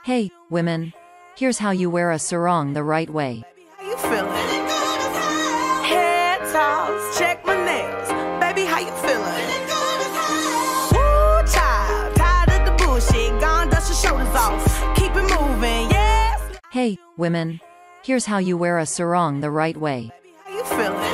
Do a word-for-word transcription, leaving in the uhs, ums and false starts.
Hey, women. Here's how you wear a sarong the right way. How you feeling? Head toss, check my nails. Baby, how you feeling? Woo, child, tired of the bullshit. Gone, dust your shoulders off. Keep it moving, yes. Hey, women. Here's how you wear a sarong the right way. How you feeling?